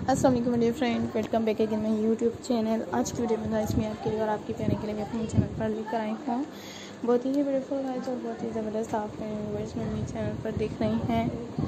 अस्सलाम वालेकुम dear friend, welcome back again my YouTube channel. आज की वीडियो में गाइस मैं आपके लिए और आपके प्यारे के लिए मैं अपने चैनल पर लेकर आई हूँ बहुत ही ब्यूटीफुल गाइस और बहुत ही ज़बरदस्त आप व्यूअर्स मेरे चैनल पर देख रहे हैं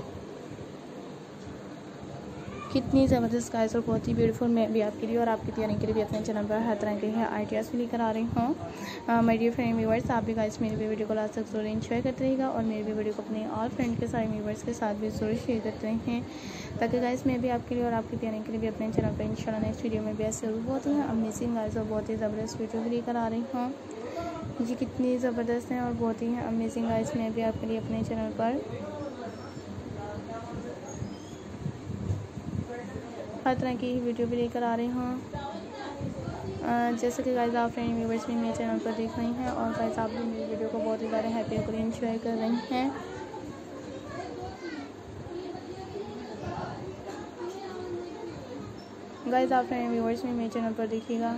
कितनी ज़बरदस्त गाइस और बहुत ही ब्यूटीफुल मैं भी आपके लिए और आपके प्यारे के लिए भी अपने चैनल पर हर तरह के हैं आइडियाज़ भी लेकर आ रही हूँ। माय डियर फ्रेंड व्यूअर्स, आप भी गाइस मेरी भी वीडियो को लास्ट तक जरूर एंजॉय करते रहेगा और मेरी भी वीडियो को अपने और फ्रेंड के सारे व्यूअर्स के साथ भी जरूर शेयर करते हैं ताकि गाइस मैं भी आपके लिए और आपके प्यारे के लिए भी अपने चैनल पर इंशाल्लाह नेक्स्ट वीडियो में भी ऐसे बहुत ही अमेजिंग गाइस और बहुत ही ज़बरदस्त वीडियो भी लेकर आ रही हूँ। जी कितनी ज़बरदस्त हैं और बहुत ही अमेजिंग गाइस मैं भी आपके लिए अपने चैनल पर हर तरह की वीडियो भी लेकर आ रही हूँ। जैसे कि गाइस आप फ्रेंड व्यूअर्स भी मेरे चैनल पर देख रही हैं और गाइस आप भी मेरी वीडियो को बहुत ही ज़्यादा हैप्पी होकर एंजॉय कर रही हैं। गाइस आप फ्रेंड व्यूअर्स भी मेरे चैनल पर देखिएगा।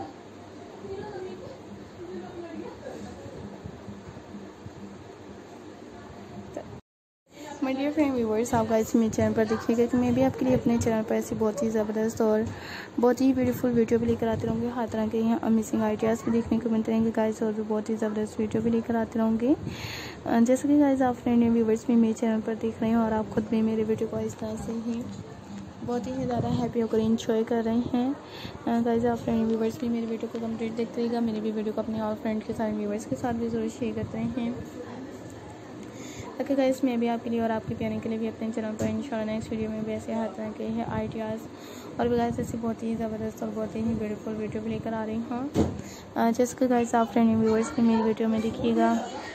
माय डियर फ्रेंड व्यूअर्स, आप गाइस मेरे चैनल पर देखिएगा कि मैं भी आपके लिए अपने चैनल पर ऐसी बहुत ही ज़बरदस्त और बहुत ही ब्यूटीफुल वीडियो भी लेकर आती रहूँगी। हर तरह के यहाँ अमेजिंग आइडियाज़ भी देखने को मिलते रहेंगे गाइस और भी बहुत ही ज़बरदस्त वीडियो भी लेकर आती रहूँगी। जैसे कि गाइस आप फ्रेंड व्यूअर्स भी मेरे चैनल पर देख रहे हैं और आप खुद भी मेरे वीडियो को इस तरह से ही बहुत ही ज़्यादा हैप्पी होकर एंजॉय कर रहे हैं। गाइस आप फ्रेंड व्यूअर्स भी मेरी वीडियो को कंप्लीट देखते रहिएगा। मेरी भी वीडियो को अपने और फ्रेंड के सारे व्यूअर्स के साथ भी ज़रूर शेयर करते हैं ताकि गाइस मैं भी आपके लिए और आपके प्यारे के लिए भी अपने चैनल पर इंशाल्लाह नेक्स्ट वीडियो में भी ऐसे हर तरह के हैं आइडियाज़ और भी गाइस ऐसी बहुत ही ज़बरदस्त और बहुत ही ब्यूटीफुल वीडियो भी लेकर आ रही हूँ। जैसे कि गाइस आप फ्रेंड व्यूअर्स भी मेरी वीडियो में देखिएगा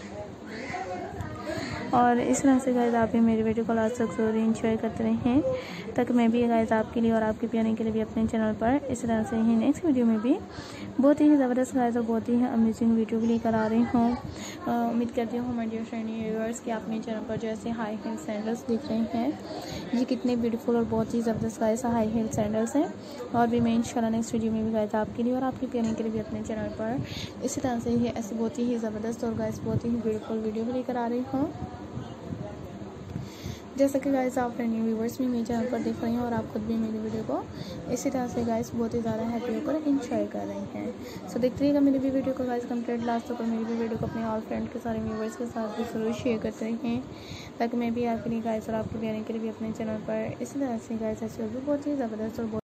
और इस तरह से गाइस आप भी मेरी वीडियो को लास्ट तक जरूर एंजॉय करते रहें ताकि मैं भी गाइस आपके लिए और आपके प्यारे के लिए भी अपने चैनल पर इस तरह से ही नेक्स्ट वीडियो में भी बहुत ही ज़बरदस्त गाइस और बहुत ही अमेजिंग वीडियो भी लेकर आ रही हूँ। उम्मीद करती हूँ माय डियर फ्रेंड व्यूअर्स कि आप मेरे चैनल पर जैसे हाई हील सैंडल्स देख रहे हैं ये कितने ब्यूटीफुल और बहुत ही ज़बरदस्त गाइस हाई हील सैंडल्स हैं और भी मैं इंशाल्लाह नेक्स्ट वीडियो में भी गाइस आपके लिए और आपके प्यारे के लिए भी अपने चैनल पर इसी तरह से ही ऐसी बहुत ही ज़बरदस्त और गाइस बहुत ही ब्यूटीफुल वीडियो भी लेकर आ रही हूँ। जैसा कि गाइस आप फ्रेंड व्यूअर्स भी मेरे चैनल पर देख रहे हैं और आप खुद भी मेरी वीडियो को इसी तरह से गाइस बहुत ही ज़्यादा हैप्पी होकर एंजॉय कर रहे हैं। सो देखते रहिएगा मेरी भी वीडियो को गाइस कंप्लीट लास्ट तक और मेरी भी वीडियो को अपने और फ्रेंड के सारे व्यूअर्स के साथ भी जरूर शेयर करते रहें ताकि मैं भी आपके लिए गाइस और आपके प्यारे के लिए भी अपने चैनल पर इसी तरह से गाइस ऐसे बहुत ही ज़बरदस्त और